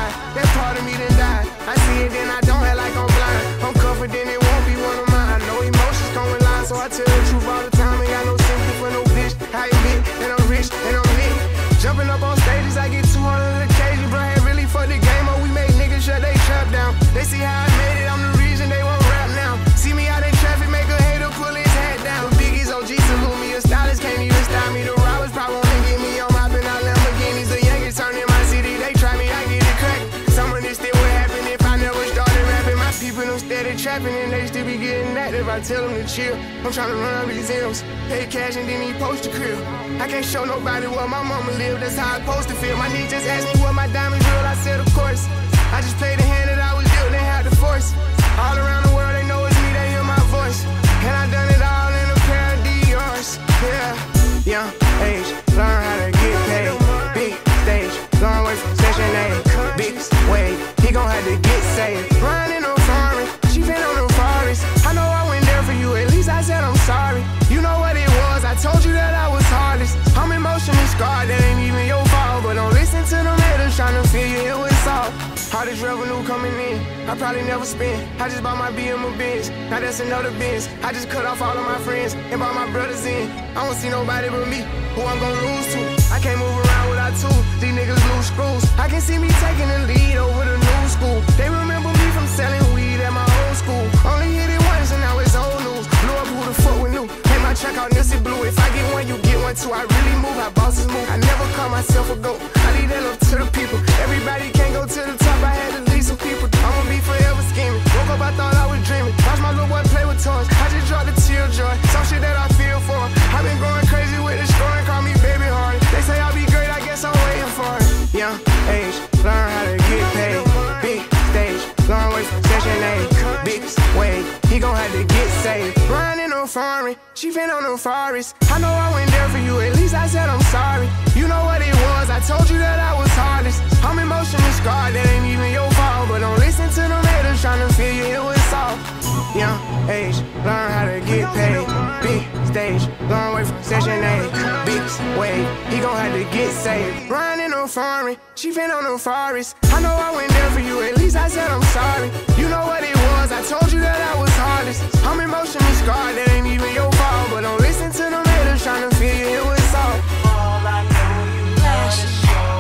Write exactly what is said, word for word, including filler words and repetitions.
hide. That part of me done died. I see it, then I don't act like I'm blind. I'm confident it won't be one of mine. I know emotions come with lies, so I tell the truth all the time. Ain't got no sympathy for no bitch. How you been? And I'm rich, and I'm lit. Jumping up on stages, I get two hundred occasions. Bro, ain't really for the game, or we make niggas shut they trap down. They see how I made it, I'm the reason they won't rap now. See me out in traffic, make a hater pull his hat down. The Biggie's O G salute me, a stylist can't even style me. The robbers probably won't get me on my bin out Lamborghinis. The youngest turn in my city, they try me, I get it cracked. Some of this still would happen if I never started rapping. My people them steady trapping and they still be getting active. I tell them to chill, I'm trying to run up these M's. Pay cash and then he post the crib. I can't show nobody where my mama live, that's how I supposed to feel. My niece just asked me what my diamonds real, I said of course. I just played the hand that I was dealt, they had the force. All around the world they know it's me, they hear my voice. And I done it all in a pair of Dior's. Yeah, young age, learn how to get paid. Big stage, long way from session A. Big wave, he gon' have to get saved. Riding on foreign, she been on the forest. I know I went there for you, at least I said I'm sorry. You know what it was, I told you that I was hardest. I'm emotionally scarred, that ain't even your fault. But don't listen to them haters tryna feel you here with salt. All this revenue coming in, I probably never spend. I just bought my B M a Benz, now that's another Benz. I just cut off all of my friends and brought my brothers in. I don't see nobody but me, who I'm gon' lose to. I can't move around without two, these niggas lose screws. I can see me taking the lead over the new school. They remember me from selling weed at my old school. Only hit it once and now it's old news. Blew up, who the fuck we knew? Make my track out Nipsey Blue. If I get one, you get one too. I really move, how bosses move. I never call myself a goat, I leave that up to the people. Everybody can't go to the top, I had to leave some people. I'ma be forever scheming. Woke up, I thought I was dreaming. Watch my little boy play with toys. I just dropped the tear joy. Some shit that I feel for. I've been going crazy with the scoring, call me baby hard. They say I'll be great, I guess I'm waiting for it. Young age, learn how to get paid. Big stage, long way from session A. Big wave, he gon' have to get saved. Riding on foreign, she been on the forest. I know I went there for you, at least I said I'm sorry. You know what it was, I told you that I was hardest. I'm emotionally scarred, that ain't even your fault. But don't listen to them haters tryna feel you here with salt. Young age, learn how to get paid. Big stage, long way from session A. Big wave, he gon' have to get saved. Riding on foreign, she been on the forest. I know I went there for you, at least I said I'm sorry. You know what it was, I told you that I was hardest. I'm emotionally scarred, that ain't even your fault. But don't listen to them haters tryna feel you here with salt. All I know you love is